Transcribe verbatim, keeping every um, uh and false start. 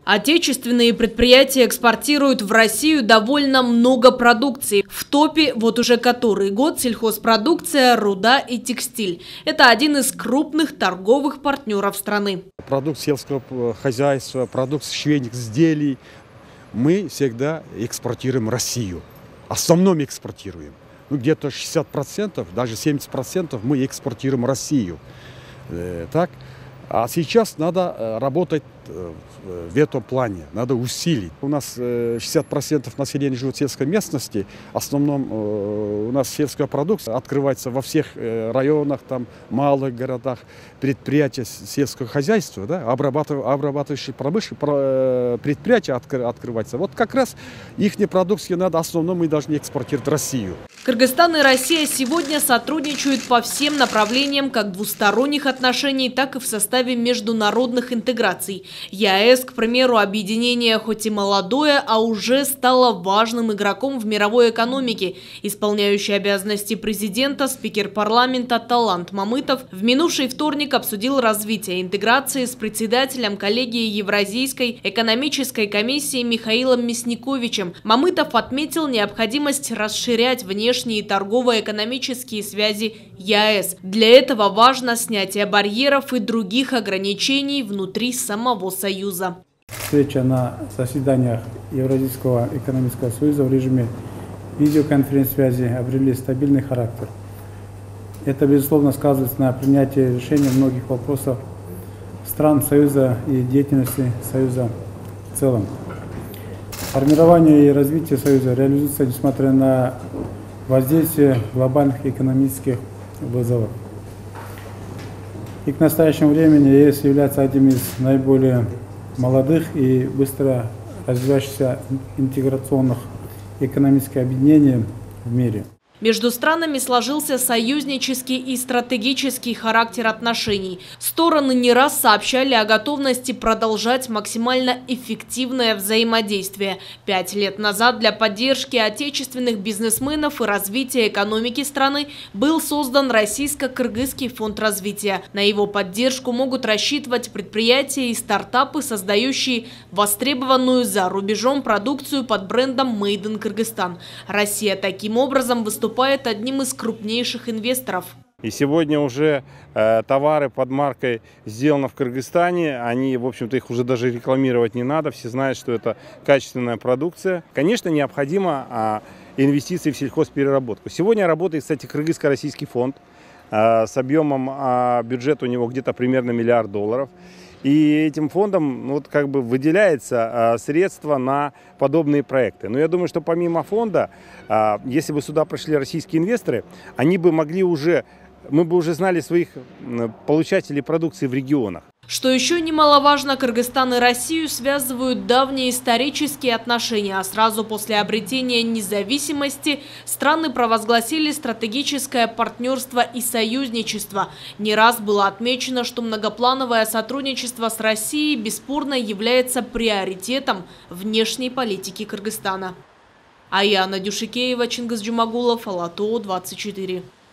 Отечественные предприятия экспортируют в Россию довольно много продукции. В топе вот уже который год сельхозпродукция, руда и текстиль. Это один из крупных торговых партнеров страны. Продукт сельского хозяйства, продукт швейных изделий мы всегда экспортируем в Россию. В основном экспортируем. Ну, где-то шестьдесят процентов, даже семьдесят процентов мы экспортируем в Россию. Э, так? А сейчас надо работать в этом плане, надо усилить. У нас шестьдесят процентов населения живет в сельской местности. В основном у нас сельская продукция открывается во всех районах, там, малых городах, предприятия сельского хозяйства, да, обрабатывающие промышленные предприятия открываются. Вот как раз их продукцию надо в основном мы должны экспортировать в Россию. Кыргызстан и Россия сегодня сотрудничают по всем направлениям как двусторонних отношений, так и в составе международных интеграций. ЕАЭС, к примеру, объединение хоть и молодое, а уже стало важным игроком в мировой экономике. Исполняющий обязанности президента, спикер парламента Талант Мамытов в минувший вторник обсудил развитие интеграции с председателем коллегии Евразийской экономической комиссии Михаилом Мясниковичем. Мамытов отметил необходимость расширять внешние и торгово-экономические связи ЕАЭС. Для этого важно снятие барьеров и других ограничений внутри самого Союза. Встреча на заседаниях Евразийского экономического союза в режиме видеоконференц-связи обрели стабильный характер. Это, безусловно, сказывается на принятии решений многих вопросов стран Союза и деятельности Союза в целом. Формирование и развитие Союза реализуется, несмотря на воздействие глобальных экономических вызовов. И к настоящему времени ЕС является одним из наиболее молодых и быстро развивающихся интеграционных экономических объединений в мире. Между странами сложился союзнический и стратегический характер отношений. Стороны не раз сообщали о готовности продолжать максимально эффективное взаимодействие. Пять лет назад для поддержки отечественных бизнесменов и развития экономики страны был создан Российско-Кыргызский фонд развития. На его поддержку могут рассчитывать предприятия и стартапы, создающие востребованную за рубежом продукцию под брендом Made in Кыргызстан. Россия таким образом выступает выступает одним из крупнейших инвесторов. И сегодня уже э, товары под маркой «Сделано в Кыргызстане», они, в общем-то, их уже даже рекламировать не надо, все знают, что это качественная продукция. Конечно, необходимо э, инвестиции в сельхозпереработку. Сегодня работает, кстати, Кыргызско-Российский фонд э, с объемом э, бюджета у него где-то примерно миллиард долларов. И этим фондом вот, как бы выделяется а, средства на подобные проекты. Но я думаю, что помимо фонда, а, если бы сюда пришли российские инвесторы, они бы могли уже, мы бы уже знали своих получателей продукции в регионах. Что еще немаловажно, Кыргызстан и Россию связывают давние исторические отношения, а сразу после обретения независимости страны провозгласили стратегическое партнерство и союзничество. Не раз было отмечено, что многоплановое сотрудничество с Россией бесспорно является приоритетом внешней политики Кыргызстана. Аяна Дюшикеева, Чингис Джумагулов, Ала То двадцать четыре.